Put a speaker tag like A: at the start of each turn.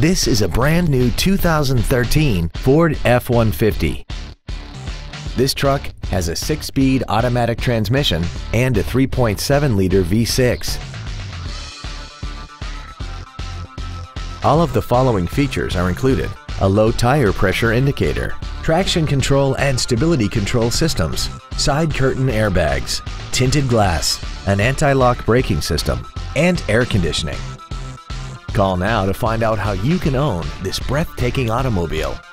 A: This is a brand new 2013 Ford F-150. This truck has a 6-speed automatic transmission and a 3.7-liter V6. All of the following features are included: a low tire pressure indicator, traction control and stability control systems, side curtain airbags, tinted glass, an anti-lock braking system, and air conditioning. Call now to find out how you can own this breathtaking automobile.